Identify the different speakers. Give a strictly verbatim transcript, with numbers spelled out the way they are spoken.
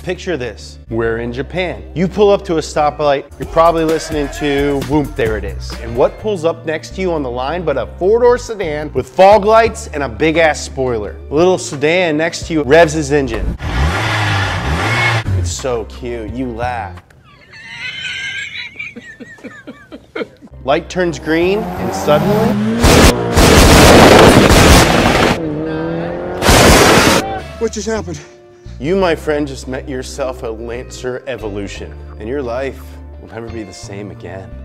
Speaker 1: Picture this, we're in Japan. You pull up to a stoplight, you're probably listening to, whoop, there it is. And what pulls up next to you on the line but a four-door sedan with fog lights and a big ass spoiler. The little sedan next to you revs his engine. It's so cute, you laugh. Light turns green and suddenly...
Speaker 2: What just happened?
Speaker 1: You, my friend, just met yourself a Lancer evolution, and your life will never be the same again.